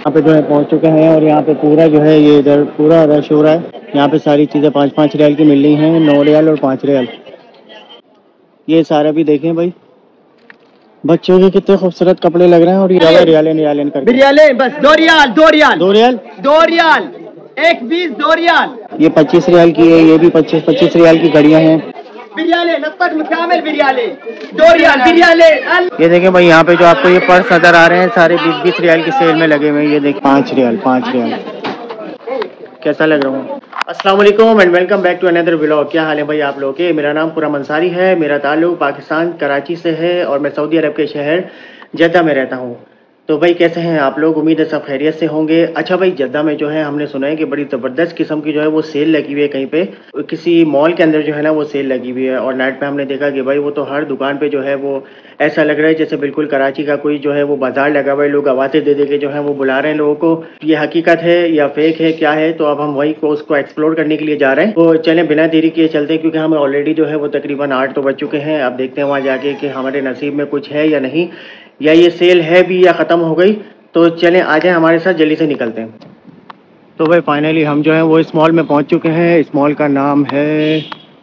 यहाँ पे जो है पहुँच चुके हैं और यहाँ पे पूरा जो है ये इधर पूरा रश हो रहा है। यहाँ पे सारी चीज़ें 5-5 रियाल की मिल रही हैं, 9 रियाल और 5 रियाल। ये सारा भी देखें भाई, बच्चों के कितने खूबसूरत कपड़े लग रहे हैं। और ये रियालें रियालें करके रियालें बस 2 रियाल 2 रियाल 2 रियाल 2 रियाल 1 20 2 रियाल। ये 25 रियाल की है, ये भी 25 रियाल की घड़ियाँ हैं। बिरयाले नत्तक मुकामिल बिरयाले 2 रियाल बिरयाले। ये देखें भाई, यहाँ पे जो आपको ये पर्स नजर आ रहे हैं सारे 20-20 रियाल की सेल में लगे हुए हैं। ये देख 5 रियाल 5 रियाल। कैसा लग रहा हूँ? अस्सलाम वालेकुम and welcome back to another vlog. क्या हाल है भाई आप लोगों के? मेरा नाम खुर्रम अंसारी है, मेरा ताल्लुक पाकिस्तान कराची से है और मैं सऊदी अरब के शहर जद्दा में रहता हूँ। तो भाई कैसे हैं आप लोग? उम्मीद है सब खैरियत से होंगे। अच्छा भाई, जद्दा में जो है हमने सुना है कि बड़ी ज़बरदस्त किस्म की जो है वो सेल लगी हुई है, कहीं पे किसी मॉल के अंदर जो है ना वो सेल लगी हुई है। और नाइट पे हमने देखा कि भाई वो तो हर दुकान पे जो है वो ऐसा लग रहा है जैसे बिल्कुल कराची का कोई जो है वो बाजार लगा हुआ है। लोग आवाज़ें दे दे के जो है वो बुला रहे हैं लोगों को। ये हकीकत है या फेक है, क्या है? तो अब हम वही को उसको एक्सप्लोर करने के लिए जा रहे हैं। तो चलें बिना देरी किए चलते हैं, क्योंकि हमें ऑलरेडी जो है वो तकरीबन 8 तो बज चुके हैं। अब देखते हैं वहाँ जाके कि हमारे नसीब में कुछ है या नहीं, या ये सेल है भी या ख़त्म हो गई। तो चलें आ जाएं हमारे साथ, जल्दी से निकलते हैं। तो भाई फाइनली हम जो है वो इस मॉल में पहुंच चुके हैं। इस मॉल का नाम है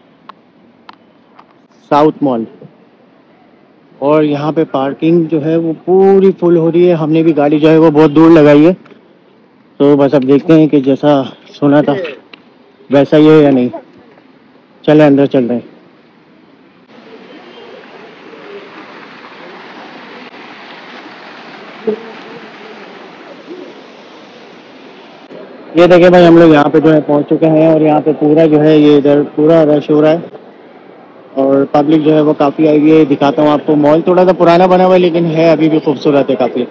साउथ मॉल और यहाँ पे पार्किंग जो है वो पूरी फुल हो रही है। हमने भी गाड़ी जो है वो बहुत दूर लगाई है। तो बस अब देखते हैं कि जैसा सुना था वैसा ही है या नहीं। चले अंदर चल रहे हैं। ये देखें भाई, हम लोग यहाँ पे जो है पहुँच चुके हैं और यहाँ पे पूरा जो है ये इधर पूरा रश हो रहा है और पब्लिक जो है वो काफ़ी आई हुई है। दिखाता हूँ आपको। मॉल थोड़ा सा पुराना बना हुआ है लेकिन है अभी भी खूबसूरत है काफ़ी।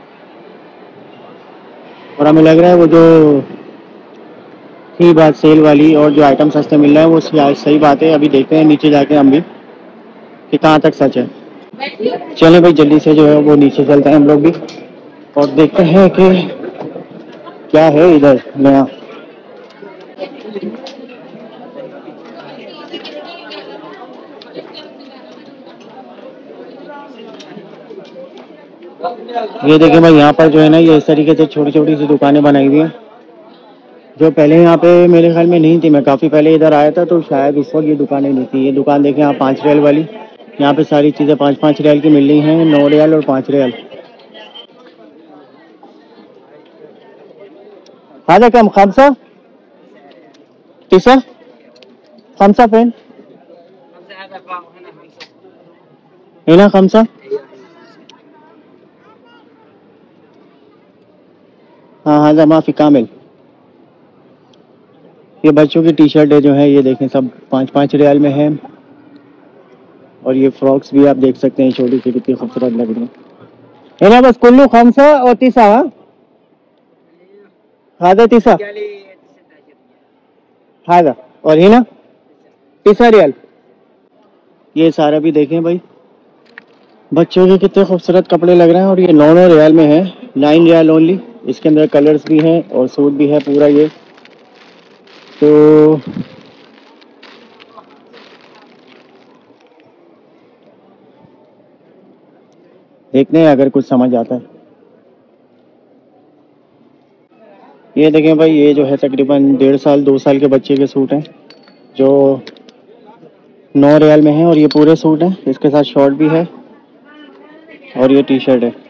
और हमें लग रहा है वो जो थी बात सेल वाली और जो आइटम सस्ते मिल रहे हैं वो सही बात है। अभी देखते हैं नीचे जाके हम भी कि कहाँ तक सच है। चलें भाई जल्दी से जो है वो नीचे चलते हैं हम लोग भी और देखते हैं कि क्या है इधर नया। ये देखें भाई, यहाँ पर जो है ना ये इस तरीके से छोटी छोटी सी दुकानें बनाई हुई हैं जो पहले यहाँ पे मेरे ख्याल में नहीं थी। मैं काफ़ी पहले इधर आया था तो शायद उस वक्त ये दुकानें नहीं थी। ये दुकान देखें यहाँ 5 रियाल वाली। यहाँ पे सारी चीज़ें 5-5 रियाल की मिल रही हैं, 9 रियाल और 5 रियाल। هذا كم؟ 5 9 5 فين؟ هنا 5। हाँ هذا ما في कामिल। ये बच्चों की टी शर्ट है जो है ये देखें सब 5-5 रियाल में है। और ये फ्रॉक्स भी आप देख सकते हैं, छोटी सी कितनी खूबसूरत लग रही है ना। बस कुल्लू 5 और 9। هذا 9 هذا और هنا 9 रियाल। ये सारा भी देखें भाई, बच्चों के कितने खूबसूरत कपड़े लग रहे हैं। और ये 9 रियाल में है, 9 रियाल ओनली। इसके अंदर कलर्स भी हैं और सूट भी है पूरा ये। तो देखते हैं अगर कुछ समझ आता है। ये देखें भाई, ये जो है तकरीबन 1.5 साल 2 साल के बच्चे के सूट हैं जो 9 रियाल में है। और ये पूरे सूट हैं, इसके साथ शॉर्ट भी है और ये टी शर्ट है।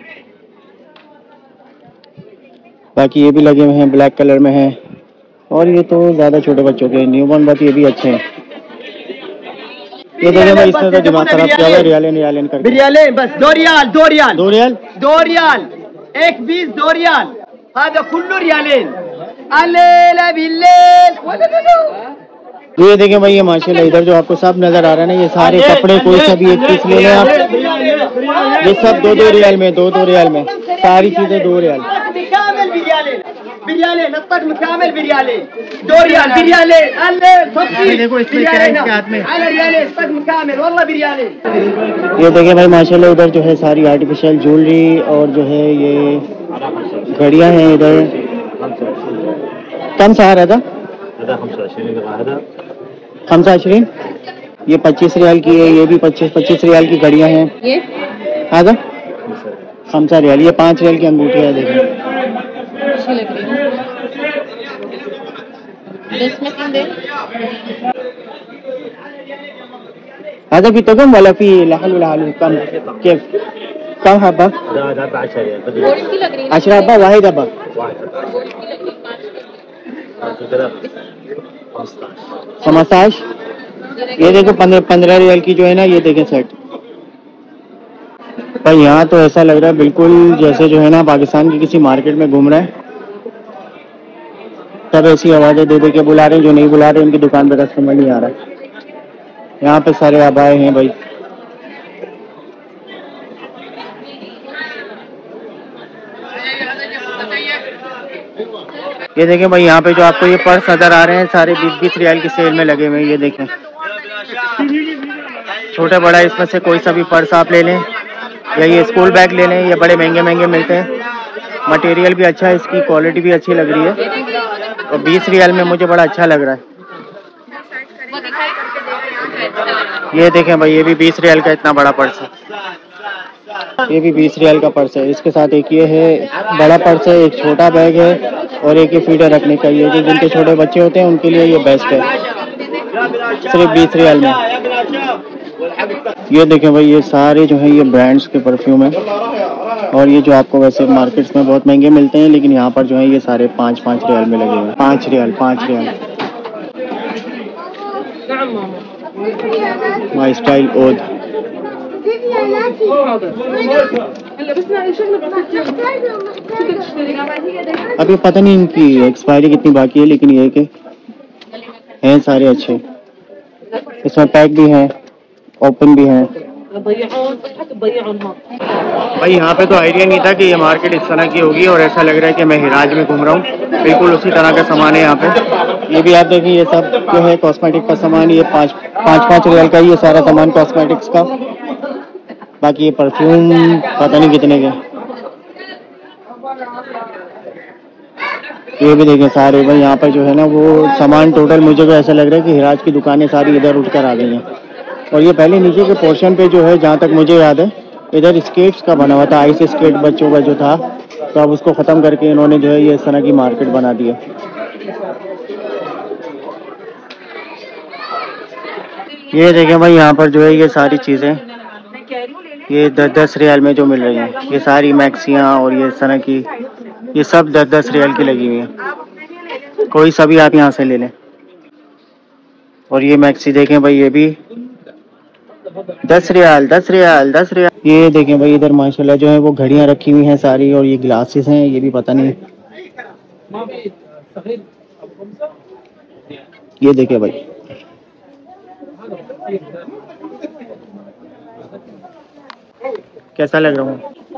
बाकी ये भी लगे हुए हैं, ब्लैक कलर में है। और ये तो ज़्यादा छोटे बच्चों के न्यू बॉर्न, बात ये भी अच्छे हैं। ये देखें भाई, इसने तो दिमाग खराब किया हुआ है। रियालें करके बिरयाले बस 2 रियाल 2 रियाल 2 रियाल 2 रियाल 1 20 2 रियाल। هذا كله ريالين الليلة بالليل तो ये देखें भाई, ये माशाल्लाह इधर जो आपको सब नजर आ रहा है ना, ये सारे कपड़े कोई सा भी एक पीस ले लें आप, ये सब 2-2 रियाल में, 2-2 रियाल में सारी चीजें 2 रियाल। बिरयाले नत्तक मुकामिल बिरयाले 2 रियाल बिरयाले देखो इसमें क्या है इसके हाथ में। बिरयाले ये देखें भाई माशाल्लाह उधर जो है सारी आर्टिफिशियल ज्वेलरी और जो है ये घड़ियां हैं इधर। कम सा आ रहा था 25। ये 25 रियाल की है, ये भी 25 रियाल की घड़ियां हैं। ये 5 रियाल। ये 5 रियाल की अंगूठी है देखें। अच्छी लग रही है। 10 में 3 दे। هذا في تقم ولا في لحل ولا حلو كم كيف كم حبة؟ गोल्ड की लग रही है 10 حبة واحد حبة गोल्ड की लग रही है 5 15। ये देखो 15 रियल की जो है ना, ये देखें सेट। पर यहाँ तो ऐसा लग रहा है बिल्कुल जैसे जो है ना पाकिस्तान की किसी मार्केट में घूम रहा है। सब ऐसी आवाज़ें दे दे के बुला रहे हैं, जो नहीं बुला रहे उनकी दुकान पे कस्टमर नहीं आ रहा है। यहाँ पे सारे आबाए हैं भाई। ये देखें भाई, यहाँ पे जो आपको ये पर्स नजर आ रहे हैं सारे 20-20 रियाल की सेल में लगे हुए हैं। ये देखें, छोटा बड़ा इसमें से कोई सा भी पर्स आप ले लें या ये स्कूल बैग ले लें, ये बड़े महंगे महंगे मिलते हैं। मटेरियल भी अच्छा है, इसकी क्वालिटी भी अच्छी लग रही है और 20 रियाल में मुझे बड़ा अच्छा लग रहा है। ये देखें भाई, ये भी 20 रियाल का इतना बड़ा पर्स है। ये भी 20 रियाल का पर्स है। इसके साथ एक ये है बड़ा पर्स है, एक छोटा बैग है और एक ये फीडर रखने का। ये जो जिनके छोटे बच्चे होते हैं उनके लिए ये बेस्ट है, सिर्फ 20 रियाल में। ये देखें भाई, ये सारे जो है ये ब्रांड्स के परफ्यूम है और ये जो आपको वैसे मार्केट्स में बहुत महंगे मिलते हैं, लेकिन यहाँ पर जो है ये सारे 5-5 रियाल में लगे हुए हैं। 5 रियाल 5 रियाल। माई स्टाइल ओद। अभी पता नहीं इनकी एक्सपायरी कितनी बाकी है, लेकिन ये कि हैं सारे अच्छे। इसमें पैक भी हैं, ओपन भी हैं। भाई यहाँ पे तो आइडिया नहीं था कि ये मार्केट इस तरह की होगी और ऐसा लग रहा है कि मैं हिराज में घूम रहा हूँ। बिल्कुल उसी तरह का सामान है यहाँ पे। ये भी आप देखिए, ये सब जो है कॉस्मेटिक का सामान, ये 5-5 रियाल का ये सारा सामान कॉस्मेटिक्स का। बाकी ये परफ्यूम पता नहीं कितने के। ये भी देखें सारे भाई, यहाँ पर जो है ना वो सामान टोटल मुझे तो ऐसा लग रहा है कि हिराज की दुकानें सारी इधर उठ कर आ गई हैं। और ये पहले नीचे के पोर्शन पे जो है, जहाँ तक मुझे याद है, इधर स्केट्स का बना हुआ था, आइस स्केट बच्चों का जो था, तो अब उसको ख़त्म करके इन्होंने जो है ये इस तरह की मार्केट बना दी है। ये देखें भाई, यहाँ पर जो है ये सारी चीज़ें ये 10-10 रियाल में जो मिल रही हैं, ये सारी मैक्सियाँ और ये इस तरह की, ये सब 10-10 रियाल की लगी हुई हैं। कोई सा भी आप यहाँ से ले लें। और ये मैक्सी देखें भाई, ये भी 10 रियाल 10 रियाल 10 रियाल। ये देखें भाई, इधर माशाल्लाह जो है वो घड़ियां रखी हुई हैं सारी, और ये ग्लासेस हैं, ये भी पता नहीं। ये देखें भाई, कैसा लग रहा हूँ।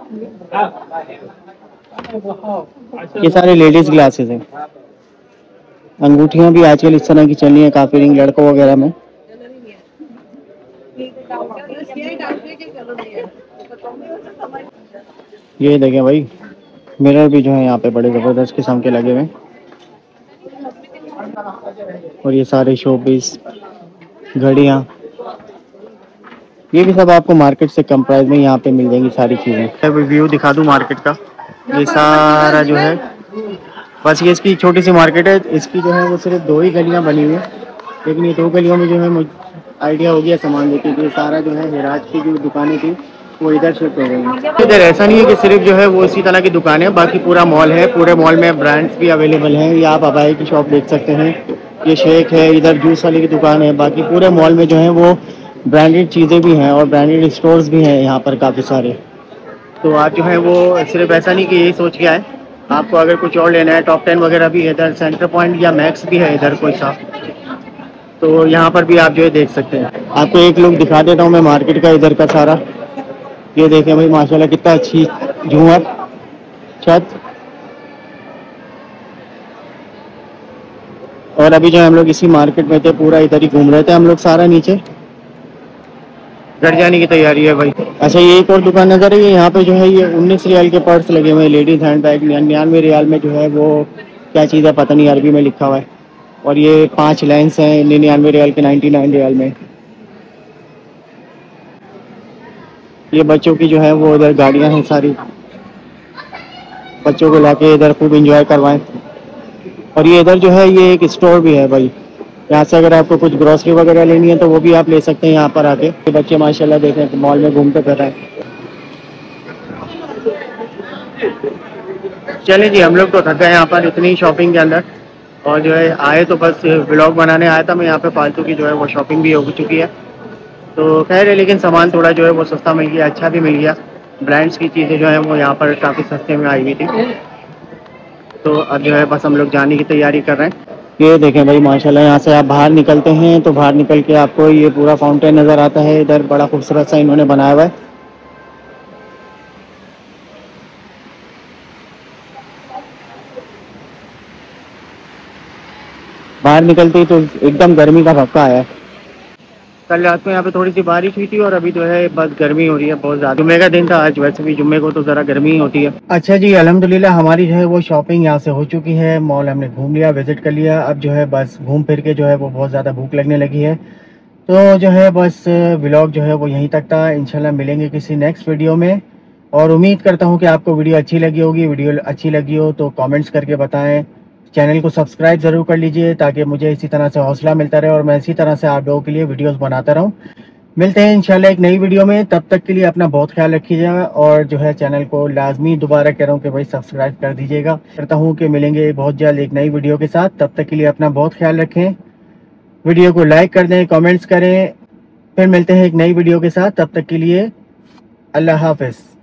ये सारे लेडीज ग्लासेस हैं। अंगूठियां भी आजकल इस तरह की चल रही हैं काफी, रिंग लड़कों वगैरह में। ये देखें भाई, मिरर भी जो है यहाँ पे बड़े जबरदस्त किस्म के लगे हुए। और ये सारे शो पीस, घड़ियाँ, ये भी सब आपको मार्केट से कम प्राइस में यहाँ पे मिल जाएंगी सारी चीज़ें। व्यू दिखा दूँ मार्केट का। ये सारा जो है, बस ये इसकी छोटी सी मार्केट है। इसकी जो है वो सिर्फ 2 ही गलियाँ बनी हुई हैं, लेकिन ये 2 गलियों में जो है मुझे आइडिया हो गया सामान देती थी। सारा जो है हिराज की जो दुकानें थी वो इधर शिफ्ट हो गई हैं। इधर ऐसा नहीं है कि सिर्फ जो है वो इसी तरह की दुकानें हैं, बाकी पूरा मॉल है। पूरे मॉल में ब्रांड्स भी अवेलेबल हैं। ये आप अबाई की शॉप देख सकते हैं, ये शेख है, इधर जूस वाले की दुकान है। बाकी पूरे मॉल में जो है वो ब्रांडेड चीज़ें भी हैं और ब्रांडेड स्टोर्स भी हैं यहाँ पर काफ़ी सारे। तो आप जो है वो सिर्फ ऐसा नहीं कि यही सोच के आए, आपको अगर कुछ और लेना है, टॉप 10 वगैरह भी है इधर, सेंटर पॉइंट या मैक्स भी है इधर कोई सा, तो यहाँ पर भी आप जो है देख सकते हैं। आपको एक लुक दिखा देता हूँ मैं मार्केट का इधर का सारा। ये देखें भाई, माशाल्लाह कितना अच्छी झूमर छत। और अभी जो हम लोग इसी मार्केट में थे, पूरा इधर ही घूम रहे थे हम लोग, सारा नीचे घर जाने की तैयारी है भाई। अच्छा, ये एक और दुकान नजर है, यहाँ पे जो है ये 19 रियाल के पर्स लगे हुए हैं, लेडीज हैंड बैग। 99 रियाल में जो है वो क्या चीज़ है पता नहीं, अरबी में लिखा हुआ है। और ये 5 लेंस हैं 99 रियाल के 99 रियाल में। ये बच्चों की जो है वो उधर गाड़ियाँ हैं सारी। बच्चों को लाके इधर खूब एंजॉय करवाएं। और ये इधर जो है ये एक स्टोर भी है भाई, यहाँ से अगर आपको कुछ ग्रोसरी वगैरह लेनी है तो वो भी आप ले सकते हैं यहाँ पर आके। ये बच्चे माशाल्लाह देखें कि मॉल में घूमते फिर रहे हैं। चलिए जी, हम लोग तो थक गए यहाँ पर इतनी शॉपिंग के अंदर, और जो है आए तो बस व्लॉग बनाने आया था मैं यहाँ पे, फालतू की जो है वो शॉपिंग भी हो चुकी है। तो खैर है, लेकिन सामान थोड़ा जो है वो सस्ता मिल गया, अच्छा भी मिल गया। ब्रांड्स की चीज़ें जो है वो यहाँ पर काफ़ी सस्ते में आई हुई थी। तो अब जो है बस हम लोग जाने की तैयारी कर रहे हैं। ये देखें भाई माशाल्लाह, यहाँ से आप बाहर निकलते हैं तो बाहर निकल के आपको ये पूरा फाउंटेन नज़र आता है। इधर बड़ा खूबसूरत सा इन्होंने बनाया हुआ है। बाहर निकलते ही तो एकदम गर्मी का भक्का आया है। कल रात में यहाँ पे थोड़ी सी बारिश हुई थी और अभी जो है बस गर्मी हो रही है बहुत ज़्यादा। जुम्मे का दिन था आज, वैसे भी जुम्मे को तो ज़रा गर्मी ही होती है। अच्छा जी, अल्हम्दुलिल्लाह हमारी जो है वो शॉपिंग यहाँ से हो चुकी है। मॉल हमने घूम लिया, विजिट कर लिया। अब जो है बस घूम फिर के जो है वो बहुत ज़्यादा भूख लगने लगी है। तो जो है बस व्लॉग जो है वो यहीं तक था। इंशाल्लाह मिलेंगे किसी नेक्स्ट वीडियो में, और उम्मीद करता हूँ कि आपको वीडियो अच्छी लगी होगी। वीडियो अच्छी लगी हो तो कमेंट्स करके बताएं। चैनल को सब्सक्राइब ज़रूर कर लीजिए ताकि मुझे इसी तरह से हौसला मिलता रहे और मैं इसी तरह से आप लोगों के लिए वीडियोस बनाता रहूं। मिलते हैं इंशाल्लाह एक नई वीडियो में, तब तक के लिए अपना बहुत ख्याल रखिएगा। और जो है चैनल को लाजमी दोबारा कह रहा हूँ कि भाई सब्सक्राइब कर दीजिएगा। करता हूँ कि मिलेंगे बहुत जल्द एक नई वीडियो के साथ। तब तक के लिए अपना बहुत ख्याल रखें। वीडियो को लाइक कर दें, कमेंट्स करें। फिर मिलते हैं एक नई वीडियो के साथ, तब तक के लिए अल्लाह हाफिज़।